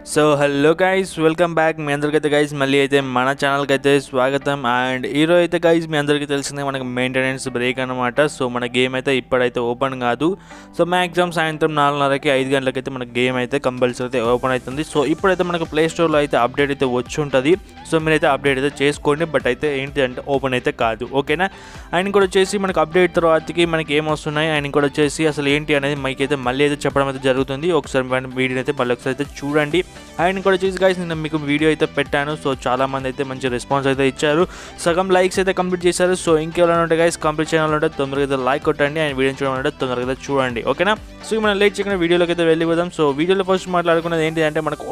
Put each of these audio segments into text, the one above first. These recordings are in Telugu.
So hello guys, welcome back. మీ అందరికైతే గైస్ మళ్ళీ అయితే మన ఛానల్కి అయితే స్వాగతం. అండ్ ఈరోజు అయితే గైస్ మీ అందరికీ తెలిసిందే మనకి మెయింటెనెన్స్ బ్రేక్ అనమాట. సో మన గేమ్ అయితే ఇప్పుడైతే ఓపెన్ కాదు. సో మ్యాక్సిమం సాయంత్రం 4:30కి 5 గంటలకైతే మన గేమ్ అయితే కంపల్సరీ అయితే ఓపెన్ అవుతుంది. సో ఇప్పుడైతే మనకు ప్లే స్టోర్లో అయితే అప్డేట్ అయితే వచ్చి ఉంటుంది. సో మీరైతే అప్డేట్ అయితే చేసుకోండి. బట్ అయితే ఏంటి అంటే ఓపెన్ అయితే కాదు, ఓకేనా. అండ్ ఇంకోటి వచ్చేసి మనకు అప్డేట్ తర్వాతకి మనకి ఏం వస్తున్నాయి అండ్ ఇంకోటి వచ్చేసి అసలు ఏంటి అనేది మీకైతే మళ్ళీ అయితే చెప్పడం అయితే జరుగుతుంది. ఒకసారి వీడియో అయితే మళ్ళీ ఒకసారి అయితే చూడండి. అండ్ ఇంకోటి వచ్చేసి గైస్ నేను మీకు వీడియో అయితే పెట్టాను. సో చాలామంది అయితే మంచి రెస్పాన్స్ అయితే ఇచ్చారు. సగం లైక్స్ అయితే కంప్లీట్ చేశారు. సో ఇంకెవరైనా ఉంటే గైస్ కంప్లీట్ ఛానల్ ఉంటే తొందరగా అయితే లైక్ కొట్టండి అండ్ వీడియో చూడాలంటే తొందరగా అయితే చూడండి, ఓకేనా. సో మనం లేట్ చేయకుండా వీడియోలోకి అయితే వెళ్ళిపోదాం. సో వీడియోలో ఫస్ట్ మాట్లాడుకున్నది ఏంటి అంటే మనకు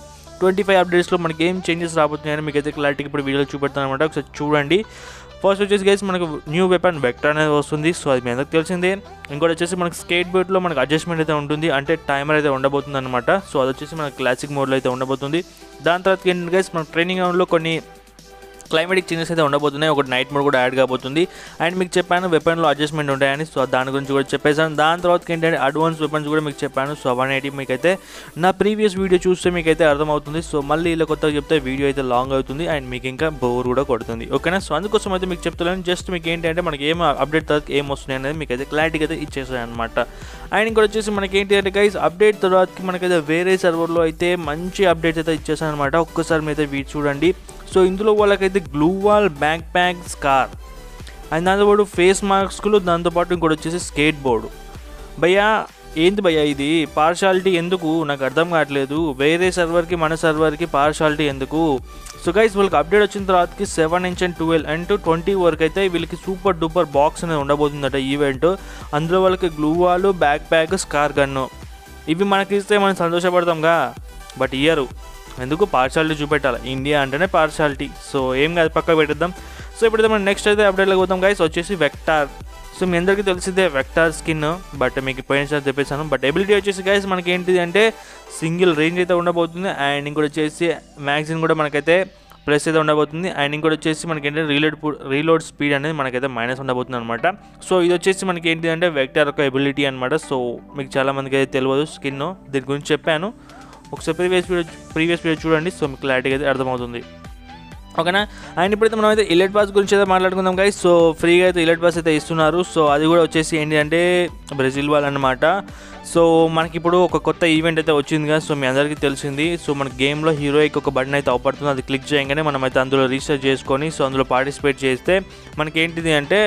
OB25 అప్డేట్స్లో మనకి ఏం చేంజెస్ రాబోతున్నాయని మీకు అయితే క్లారిటీకి ఇప్పుడు వీడియోలో చూపెడతాను అనమాట. ఒకసారి చూడండి. ఫస్ట్ వచ్చేసి గైస్ మనకు న్యూ వెపన్ వెక్టర్ అనేది వస్తుంది. సో అది మీ అందరికి తెలిసిందే. ఇంకోటి వచ్చేసి మనకి స్కేట్ బోర్డ్లో మనకు అడ్జస్ట్మెంట్ అయితే ఉంటుంది, అంటే టైమర్ అయితే ఉండబోతుంది అనమాట. సో అది వచ్చేసి మనకి క్లాసిక్ మోడ్లో అయితే ఉండబోతుంది. దాని తర్వాత ఏంటంటే గైస్ మన ట్రైనింగ్ గ్రౌండ్లో కొన్ని క్లైమేటిక్ చేంజెస్ అయితే ఉండబోతున్నాయి. ఒకటి నైట్ మోడ్ కూడా యాడ్ కాబోతుంది. అండ్ మీకు చెప్పాను వెపన్లో అడ్జస్ట్మెంట్ ఉంటాయని. సో దాని గురించి కూడా చెప్పేసాను. దాని తర్వాత ఏంటంటే అడ్వాన్స్ వెపన్స్ కూడా మీకు చెప్పాను. సో 180 మీకైతే నా ప్రీవియస్ వీడియో చూస్తే మీకైతే అర్థమవుతుంది. సో మళ్ళీ ఇలా కొత్తగా చెప్తే వీడియో అయితే లాంగ్ అవుతుంది అండ్ మీకు ఇంకా బోర్ కూడా కొడుతుంది, ఓకేనా. సో అందుకోసం అయితే మీకు చెప్తున్నాను. జస్ట్ మీకు ఏంటంటే మనకి ఏం అప్డేట్ తర్వాత ఏం వస్తున్నాయి అనేది మీకు అయితే క్లారిటీగా అయితే ఇచ్చేసాను అనమాట. అండ్ ఇంకోటి వచ్చేసి మనకి ఏంటి అంటే గైస్ అప్డేట్ తర్వాతకి మనకైతే వేరే సర్వర్లో అయితే మంచి అప్డేట్ అయితే ఇచ్చేసాను అనమాట. ఒక్కసారి మీరైతే వీడియో చూడండి. సో ఇందులో వాళ్ళకైతే gloo wall, backpack, scar and దాంతోపాటు ఫేస్ మాస్కులు, దాంతోపాటు ఇంకోటి వచ్చేసి స్కేట్ బోర్డు. భయ్యా ఏంది భయ్యా ఇది పార్షాలిటీ ఎందుకు నాకు అర్థం కావట్లేదు. వేరే సర్వర్కి మన సర్వర్కి పార్షాలిటీ ఎందుకు? సో గైస్ వాళ్ళకి అప్డేట్ వచ్చిన తర్వాతకి 7 ఇంచ్ అండ్ 12 అండ్ 20 వరకు అయితే వీళ్ళకి సూపర్ డూపర్ బాక్స్ అనేది ఉండబోతుందట ఈవెంట్. అందులో వాళ్ళకి gloo wall, backpack, scar gun ఇవి మనకి ఇస్తే మనం సంతోషపడతాంగా. బట్ ఇయ్యరు. ఎందుకు? పార్షాలిటీ చూపెట్టాలి. ఇండియా అంటేనే పార్షాలిటీ. సో ఏం కాదు, పక్కకు పెట్టేద్దాం. సో ఇప్పుడైతే మనం నెక్స్ట్ అయితే అప్డేట్లోకి పోతాం గైస్. వచ్చేసి వెక్టార్. సో మీ అందరికీ తెలిసిందే వెక్టార్ స్కిన్, బట్ మీకు పోయినసారి చెప్పేసాను. బట్ ఎబిలిటీ వచ్చేసి గైస్ మనకి ఏంటిది అంటే సింగిల్ రేంజ్ అయితే ఉండబోతుంది. అండ్ ఇంకోటి వచ్చేసి మ్యాగ్జిన్ కూడా మనకైతే ప్లస్ అయితే ఉండబోతుంది. అండ్ ఇంకోటి వచ్చేసి మనకి ఏంటంటే రీలోడ్ స్పీడ్ అనేది మనకైతే మైనస్ ఉండబోతుంది అనమాట. సో ఇది వచ్చేసి మనకి ఏంటి అంటే వెక్టార్ ఒక ఎబిలిటీ అనమాట. సో మీకు చాలామందికి అయితే తెలియదు స్కిన్, దీని గురించి చెప్పాను. ఒకసారి ప్రీవియస్ వీడియో చూడండి. సో మీకు క్లారిటీగా అయితే అర్థమవుతుంది, ఓకేనా. అండ్ ఇప్పుడైతే మనం అయితే ElitePass గురించి అయితే మాట్లాడుకుందాం గైస్. సో ఫ్రీగా అయితే ElitePass అయితే ఇస్తున్నారు. సో అది కూడా వచ్చేసి ఏంటి అంటే బ్రెజిల్ వాళ్ళు అనమాట. సో మనకి ఇప్పుడు ఒక కొత్త ఈవెంట్ అయితే వచ్చింది కదా. సో మీ అందరికీ తెలిసింది. సో మన గేమ్లో హీరోయిక్ ఒక బటన్ అయితే అవపడుతుంది. అది క్లిక్ చేయగానే మనం అయితే అందులో రీసెర్చ్ చేసుకొని సో అందులో పార్టిసిపేట్ చేస్తే మనకి ఏంటిది అంటే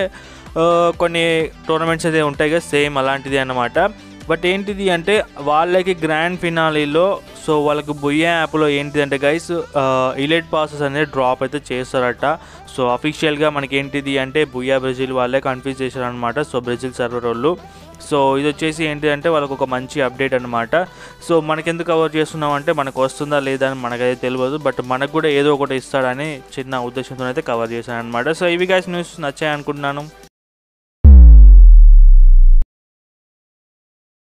కొన్ని టోర్నమెంట్స్ అయితే ఉంటాయి కదా, సేమ్ అలాంటిది అన్నమాట. బట్ ఏంటిది అంటే వాళ్ళకి గ్రాండ్ ఫినాలీలో సో వాళ్ళకి బుయ్యా యాప్లో ఏంటిదంటే గైస్ ElitePass అనేది డ్రాప్ అయితే చేస్తారట. సో అఫీషియల్గా మనకి ఏంటిది అంటే బుయ్యా బ్రెజిల్ వాళ్ళే కన్ఫ్యూజ్ చేశారనమాట. సో బ్రెజిల్ సర్వర్ వాళ్ళు. సో ఇది వచ్చేసి ఏంటి అంటే వాళ్ళకు ఒక మంచి అప్డేట్ అనమాట. సో మనకెందుకు కవర్ చేస్తున్నాం అంటే మనకు వస్తుందా లేదా అని మనకైతే తెలియదు. బట్ మనకు కూడా ఏదో ఒకటి ఇస్తాడని చిన్న ఉద్దేశంతో అయితే కవర్ చేశాను అనమాట. సో ఇవి గైస్ న్యూస్ నచ్చాయి అనుకుంటున్నాను.